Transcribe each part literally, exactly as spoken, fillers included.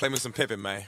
Play me some Pippin, man.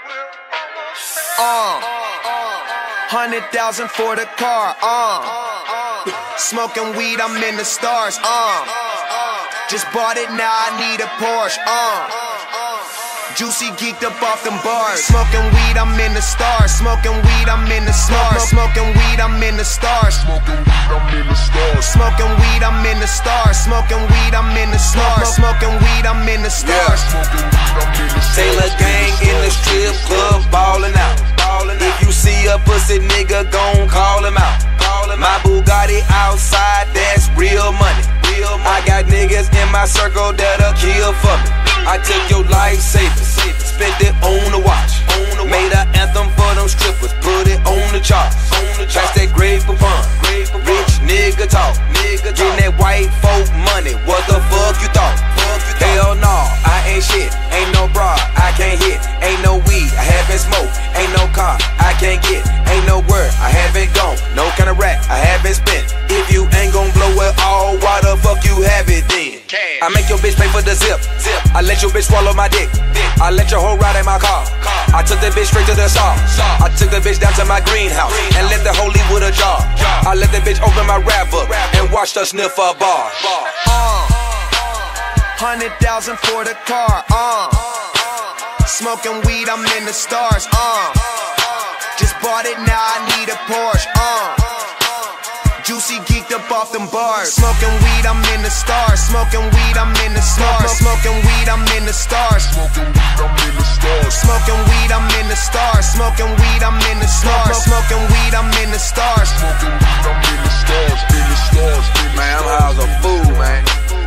Uh, hundred thousand for the car. Uh, smoking weed, I'm in the stars. Uh, just bought it, now I need a Porsche. Uh. Juicy geeked up off them bars. Smoking weed, I'm in the stars. Smoking weed, I'm in the stars. Smoking weed, I'm in the stars. Smoking weed, I'm in the stars. Smoking weed, I'm in the stars. Smoking weed, I'm in the stars. Smoking weed, I'm in the stars. Taylor gang in the strip club, ballin' out. If you see a pussy nigga, gon' call him out. My Bugatti outside, that's real money. I got niggas in my circle that'll kill for me. I took your life savings, spent it on the watch. Made an anthem for them strippers, put it on the charts. That's that grave for fun, rich nigga talk. Getting that white folk money, what the fuck you thought? Hell no, I ain't shit, ain't no bra, I can't hit. Ain't no weed, I haven't smoked. Ain't no car, I can't get. Ain't no word, I haven't gone. No kind of rack, I haven't spent. If you ain't gon' blow it all, why the fuck you have it then? I make your bitch pay for the zip. Zip. I let your bitch swallow my dick. dick. I let your hoe ride in my car. car. I took the bitch straight to the saw. saw. I took the bitch down to my greenhouse greenhouse. and let the hoe leave with a jar. jar. I let the bitch open my rap book and watch her sniff a bar. bar. Uh, hundred thousand for the car. Uh, smoking weed, I'm in the stars. Uh, just bought it, now I need a Porsche. Uh. Juicy geeked up off them bars. Smoking weed, I'm in the stars. Smoking weed, I'm in the stars. Smoking weed, I'm in the stars. Smoking weed, I'm in the stars. Smoking weed, I'm in the stars. Smoking weed, I'm in the stars. Smoking weed, I'm in the stars. Smoking weed, I'm in the stars. In the stars. Man, I'm high as a fool, man.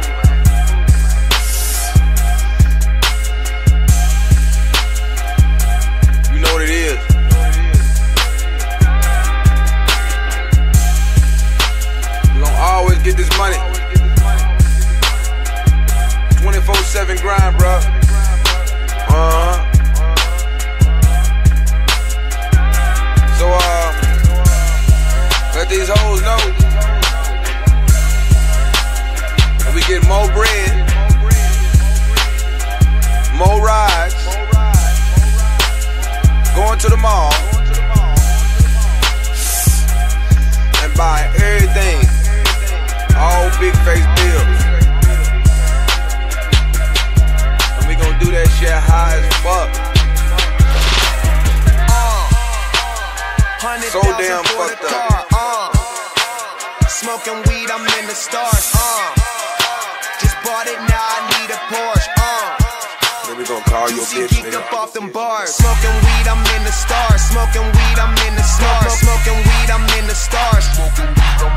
You know what it is. Always get this money. twenty-four seven grind, bro. Uh-huh. So, uh, let these hoes know. And we get more bread, more rides, going to the mall, and buy everything. All big face bills. And we gon' do that shit high as fuck. Uh, so damn fucked up. Uh, smoking weed, I'm in the stars. Uh, just bought it, now I need a Porsche. Uh, then we gon' call your bitch, nigga. Up off them bars. Smoking weed, I'm in the stars. Smoking weed, I'm in the stars. Smoking weed, I'm in the stars. Smoking weed, I'm